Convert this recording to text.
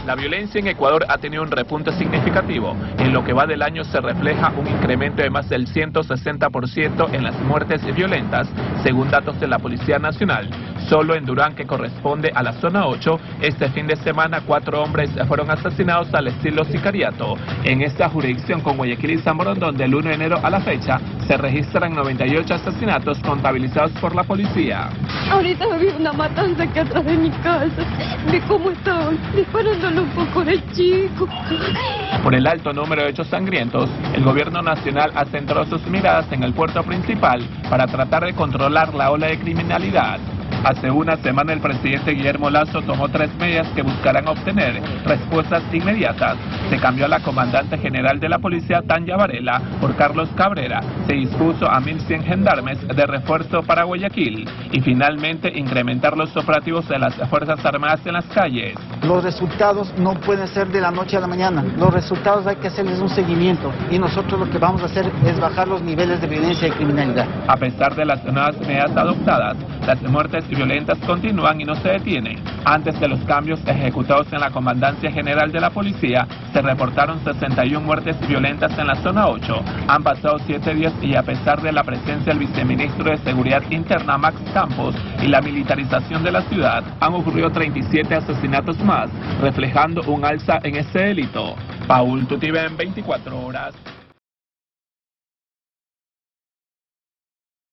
La violencia en Ecuador ha tenido un repunte significativo. En lo que va del año se refleja un incremento de más del 160% en las muertes violentas, según datos de la Policía Nacional. Solo en Durán, que corresponde a la zona 8, este fin de semana 4 hombres fueron asesinados al estilo sicariato. En esta jurisdicción con Guayaquil y San Borondón, del 1 de enero a la fecha, se registran 98 asesinatos contabilizados por la policía. Ahorita vi una matanza aquí atrás de mi casa. Vi cómo estaban disparándole un poco al chico. Por el alto número de hechos sangrientos, el gobierno nacional ha centrado sus miradas en el puerto principal para tratar de controlar la ola de criminalidad. Hace una semana el presidente Guillermo Lasso tomó 3 medidas que buscarán obtener respuestas inmediatas. Se cambió a la comandante general de la policía, Tanya Varela, por Carlos Cabrera. Se dispuso a 1.100 gendarmes de refuerzo para Guayaquil. Y finalmente incrementar los operativos de las Fuerzas Armadas en las calles. Los resultados no pueden ser de la noche a la mañana. Los resultados hay que hacerles un seguimiento. Y nosotros lo que vamos a hacer es bajar los niveles de violencia y criminalidad. A pesar de las nuevas medidas adoptadas, las muertes violentas continúan y no se detienen. Antes de los cambios ejecutados en la Comandancia General de la Policía, se reportaron 61 muertes violentas en la zona 8. Han pasado 7 días y a pesar de la presencia del viceministro de Seguridad Interna, Max Campos, y la militarización de la ciudad, han ocurrido 37 asesinatos más, reflejando un alza en este delito. Paul Tutiven, 24 horas.